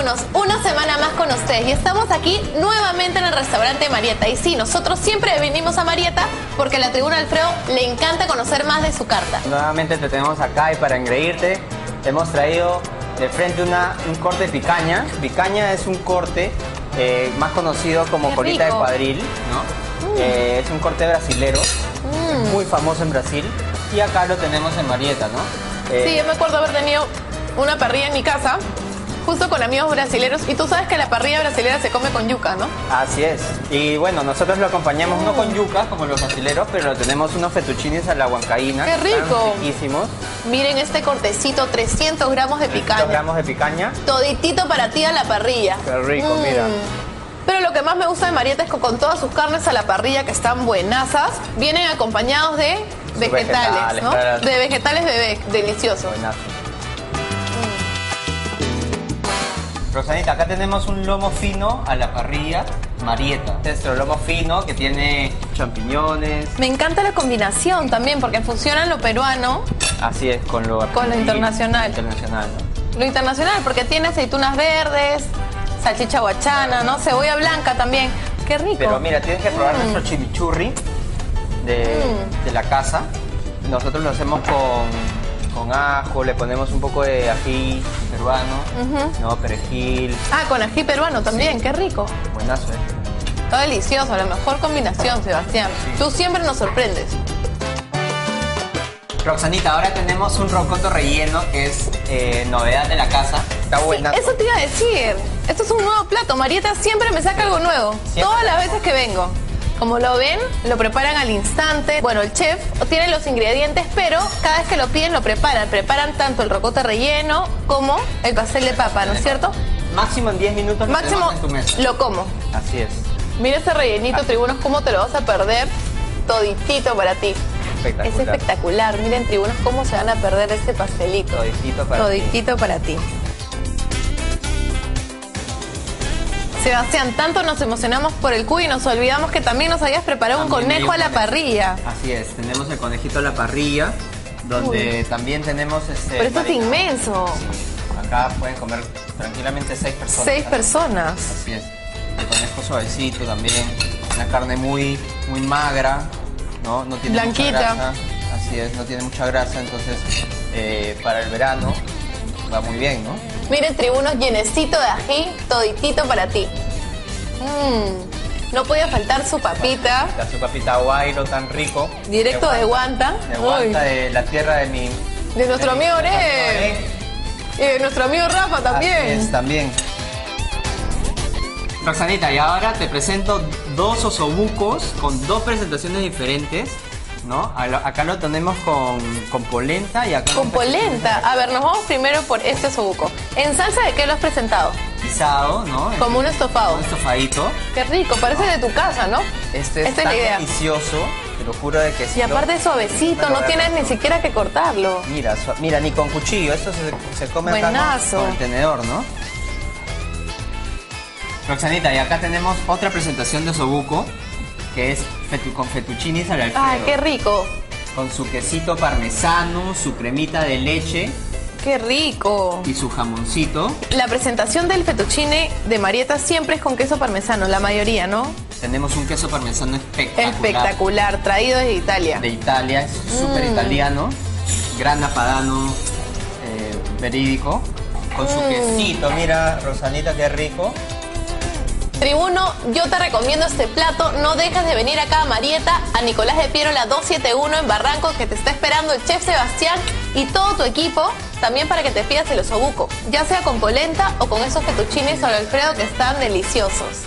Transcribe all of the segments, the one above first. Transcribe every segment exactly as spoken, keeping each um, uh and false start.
tribunos, una semana más con ustedes y estamos aquí nuevamente en el restaurante Marieta. Y sí, nosotros siempre venimos a Marieta porque a la tribuna Alfredo le encanta conocer más de su carta. Nuevamente te tenemos acá y para engreírte te hemos traído de frente una, un corte de picaña. Picaña es un corte eh, más conocido como Qué colita rico. de cuadril, ¿no? Mm. Eh, es un corte brasilero, Mm. muy famoso en Brasil y acá lo tenemos en Marieta, ¿no? Eh, Sí, yo me acuerdo haber tenido una parrilla en mi casa, justo con amigos brasileros, y tú sabes que la parrilla brasilera se come con yuca, ¿no? Así es. Y bueno, nosotros lo acompañamos no con yuca como los brasileros, pero tenemos unos fettuccines a la huancaína. ¡Qué rico! Están riquísimos. Miren este cortecito, trescientos gramos de trescientos picaña. gramos de picaña. Toditito para ti a la parrilla. Qué rico, mira. Pero lo que más me gusta de Marieta es que con todas sus carnes a la parrilla, que están buenazas, vienen acompañados de vegetales, vegetales, ¿no? claro. De vegetales bebé, deliciosos. Buenazo. Rosanita, acá tenemos un lomo fino a la parrilla Marieta. Nuestro lomo fino que tiene champiñones. Me encanta la combinación también, porque funciona lo peruano Así es, con lo con lo internacional. internacional, ¿no? Lo internacional, porque tiene aceitunas verdes, salchicha guachana, ¿no? Cebolla blanca también. ¡Qué rico! Pero mira, tienes que probar Mm. nuestro chimichurri de, Mm. de la casa. Nosotros lo hacemos con, con ajo, le ponemos un poco de ají peruano, Ujú. ¿no? Perejil. Ah, con ají peruano también, qué rico. Buenazo, ¿eh? Está delicioso, la mejor combinación, Sebastián. Sí. Tú siempre nos sorprendes. Roxanita, ahora tenemos un rocoto relleno que es eh, novedad de la casa. Está Sí, buenazo. eso te iba a decir. Esto es un nuevo plato. Marieta siempre me saca algo nuevo. Siempre. Todas las veces que vengo. Como lo ven, lo preparan al instante. Bueno, el chef tiene los ingredientes, pero cada vez que lo piden lo preparan. Preparan tanto el rocoto relleno como el pastel de papa, ¿no es cierto? Máximo en diez minutos lo Máximo tenemos en tu mesa. lo como. Así es. Mira ese rellenito, tribunos, cómo te lo vas a perder. Toditito para ti. Espectacular. Es espectacular. Miren, tribunos, cómo se van a perder este pastelito. Toditito para ti. Toditito para ti. Sebastián, tanto nos emocionamos por el cuy y nos olvidamos que también nos habías preparado un También conejo a hay la un conejo. parrilla. Así es, tenemos el conejito a la parrilla, donde también tenemos este. Pero esto es marinado. inmenso. Sí, acá pueden comer tranquilamente seis personas. Seis personas. Así es. El conejo suavecito también, una carne muy, muy magra, ¿no? No tiene Blanquita. mucha grasa. Así es, no tiene mucha grasa, entonces eh, para el verano va muy bien, ¿no? Miren, tribunos, llenecito de ají, toditito para ti. Mm, no podía faltar su papita. La su papita guairo tan rico. Directo de Guanta. De Guanta, Uy. de la tierra de mi... De nuestro de mi- amigo de nuestro Ore. amigo Y de nuestro amigo Rafa Así también. es, también. Roxanita, y ahora te presento dos osobucos con dos presentaciones diferentes, ¿no? A lo- Acá lo tenemos con, con polenta y acá Con polenta. A ver, nos vamos primero por este osobuco. ¿En salsa de qué lo has presentado? guisado, ¿no? Como un estofado. Un estofadito. Qué rico, parece de tu casa, ¿no? Este es Esta es tan la idea. delicioso, te lo juro de que sí. Y aparte es suavecito, no tienes ni siquiera que cortarlo. Mira, su- mira, ni con cuchillo, esto se, se come acá con, Buenazo. con el tenedor, ¿no? Roxanita, y acá tenemos otra presentación de osobuco, que es fetu- con fettuccinis al Alfredo. Ay, qué rico. Con su quesito parmesano, su cremita de leche Qué rico. y su jamoncito. La presentación del fettuccine de Marieta siempre es con queso parmesano, la mayoría, ¿no? Tenemos un queso parmesano espectacular. Espectacular, traído desde Italia. De Italia, es súper Mm. italiano. Grana Padano eh, verídico. Con su Mm. quesito, mira, Rosanita, qué rico. Tribuno, yo te recomiendo este plato. No dejes de venir acá a Marieta, a Nicolás de Piero, la doscientos setenta y uno en Barranco, que te está esperando el chef Sebastián y todo tu equipo, también para que te pidas el osobuco, ya sea con polenta o con esos fettuccines al Alfredo que están deliciosos.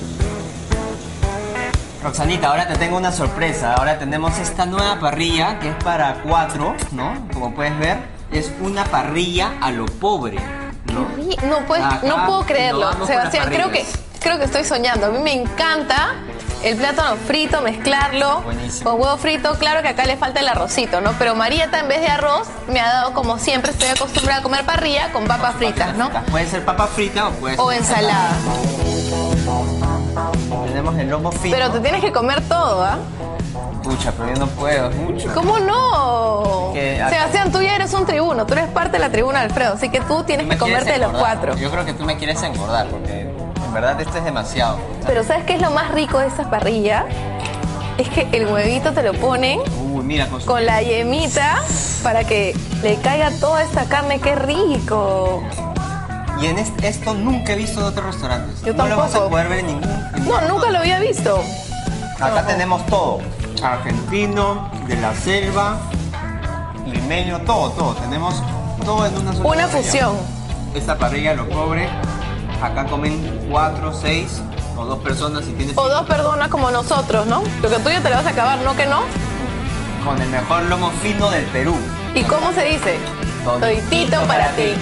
Roxanita, ahora te tengo una sorpresa. Ahora tenemos esta nueva parrilla que es para cuatro, ¿no? Como puedes ver, es una parrilla a lo pobre, ¿no? Ri- No, puedes- Acá no puedo creerlo, innovamos con Sebastián. las Creo que, parrillas. creo que estoy soñando. A mí me encanta el plátano frito, mezclarlo Buenísimo. con huevo frito. Claro que acá le falta el arrocito, ¿no? Pero Marieta, en vez de arroz, me ha dado, como siempre, estoy acostumbrada a comer parrilla con papas fritas, ¿no? Puede ser papa frita o puede ser O ensalada. Tenemos el lomo fino. Pero te tienes que comer todo, ¿ah? Pucha, pero yo no puedo, es mucho. ¿Cómo no? Que- Sebastián, tú ya eres un tribuno, tú eres parte de la tribuna de Alfredo, así que tú tienes Tú me que comerte quieres de los engordar. cuatro. Yo creo que tú me quieres engordar porque en verdad esto es demasiado. Pero ¿sabes qué es lo más rico de esta parrilla? Es que el huevito te lo ponen Uy, mira, con su... con la yemita para que le caiga toda esta carne. ¡Qué rico! Y en est- esto nunca he visto en otros restaurantes. Yo no lo vas a tampoco. poder ver en ningún... en No, ningún nunca lo había visto. Acá No. tenemos todo. Argentino, de la selva, limeño, todo, todo. Tenemos todo en una sola Una parrilla. fusión. Esta parrilla lo cobre. Acá comen cuatro, seis o dos personas si tienes... O dos personas como nosotros, ¿no? Lo que tú ya te lo vas a acabar, ¿no que no? Con el mejor lomo fino del Perú. ¿Y cómo se dice? Toditito Toditito para para ti. ti.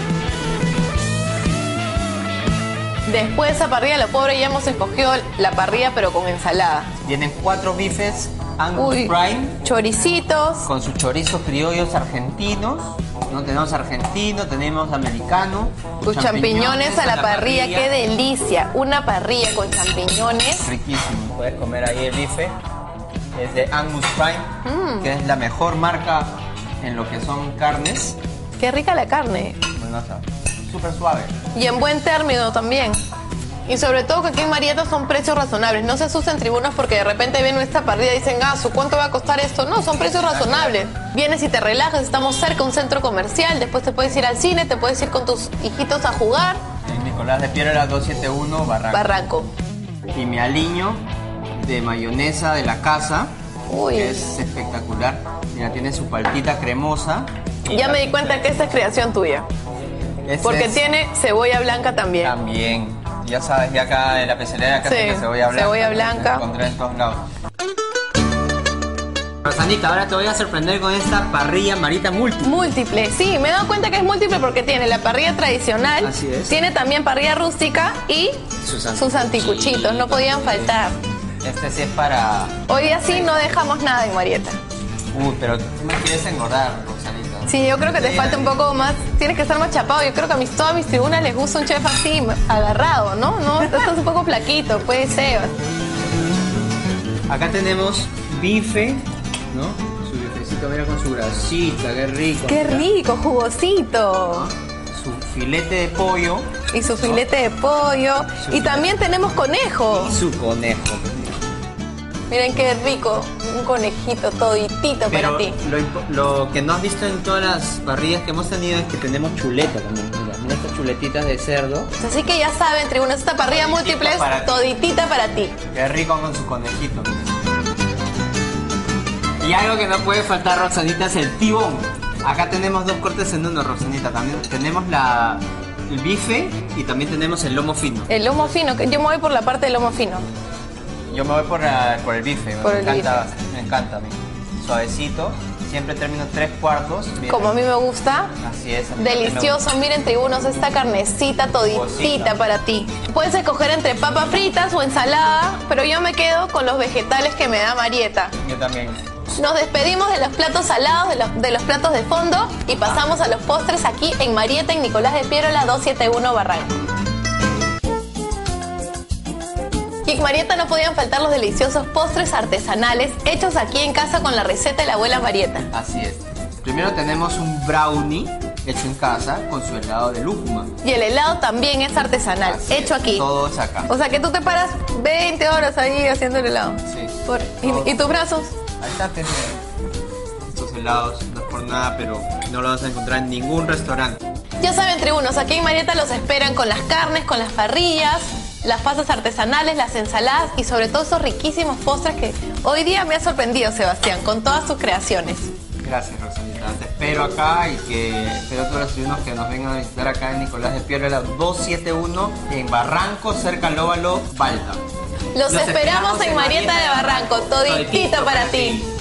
Después de esa parrilla, lo pobre, ya hemos escogido la parrilla pero con ensalada. Vienen cuatro bifes Angus Uy, Prime choricitos. con sus chorizos criollos argentinos. No tenemos argentino, tenemos americano. Tus champiñones a la parrilla, qué delicia. Una parrilla con champiñones. Riquísimo. Puedes comer ahí el bife. Es de Angus Prime, Mm. que es la mejor marca en lo que son carnes. Qué rica la carne. Bueno, está súper suave. Y en buen término también. Y sobre todo que aquí en Marieta son precios razonables. No se asusten tribunos porque de repente ven esta parrilla y dicen, ah, ¿su cuánto va a costar esto? No, son precios razonables. Vienes y te relajas, estamos cerca de un centro comercial, después te puedes ir al cine, te puedes ir con tus hijitos a jugar. En Nicolás de Piedra doscientos setenta y uno Barranco. Barranco. Y mi aliño de mayonesa de la casa, Uy. que es espectacular. Mira, tiene su paltita cremosa. Ya me di cuenta que esta es creación tuya. Este Porque es tiene cebolla blanca también. También. Ya sabes, ya acá en la pecelería acá Sí, tiene cebolla blanca. cebolla blanca. La encontré en todos lados. Rosanita, ahora te voy a sorprender con esta parrilla Marita múltiple. Múltiple, sí, me he dado cuenta que es múltiple porque tiene la parrilla tradicional, Así es. tiene también parrilla rústica y Sus sus anticuchitos, no podían faltar. Este sí es para... Hoy día sí no dejamos nada en Marieta. Uy, pero tú me quieres engordar, Rosanita. Sí, yo creo que te falta un poco más, tienes que estar más chapado. Yo creo que a mis, todas mis tribunas les gusta un chef así, agarrado, ¿no? No, estás un poco flaquito, puede ser. Acá tenemos bife, ¿no? Su bifecito, mira, con su grasita, qué rico. ¡Qué rico, jugosito! Su filete de pollo Y su filete de pollo. Y también tenemos conejo. y su conejo. Miren qué rico, un conejito toditito Pero para ti. lo, impo- lo que no has visto en todas las parrillas que hemos tenido es que tenemos chuleta también. Mira, mira estas chuletitas de cerdo. Así que ya saben, tribunas, esta parrilla Toditito múltiple es para ti. toditita para ti. Qué rico con su conejito. Y algo que no puede faltar, Roxanita, es el tibón. Acá tenemos dos cortes en uno, Roxanita. También tenemos la, el bife y también tenemos el lomo fino. El lomo fino, que yo me voy por la parte del lomo fino. Yo me voy por, la- por el bife. Por me, el encanta, me encanta a mí. Suavecito. Siempre termino tres cuartos. Bien. Como a mí me gusta. Así es. a mí también me Delicioso, miren tribunos, esta carnecita toditita Jugosita. para ti. Puedes escoger entre papas fritas o ensalada, pero yo me quedo con los vegetales que me da Marieta. gusta. Yo también. Nos despedimos de los platos salados, de los, de los platos de fondo y pasamos a los postres aquí en Marieta, en Nicolás de Piérola doscientos setenta y uno Barranco. Y en Marieta no podían faltar los deliciosos postres artesanales hechos aquí en casa con la receta de la abuela Marieta. Así es. Primero tenemos un brownie hecho en casa con su helado de lúcuma. Y el helado también es artesanal, Así hecho es, aquí. Todo es acá. O sea que tú te paras veinte horas ahí haciendo el helado. Sí. Por- Todo. y, y tus brazos? Ahí está, pues, estos helados, no es por nada, pero no lo vas a encontrar en ningún restaurante. Ya saben, tribunos, aquí en Marieta los esperan con las carnes, con las parrillas, las pasas artesanales, las ensaladas y sobre todo esos riquísimos postres que hoy día me ha sorprendido, Sebastián, con todas sus creaciones. Gracias, Rosalita. Te espero acá y que espero a todos los ciudadanos que nos vengan a visitar acá en Nicolás de Piérola doscientos setenta y uno en Barranco, cerca al Óvalo, Balta. Los, esperamos, en Marieta de Barranco, toditito para ti.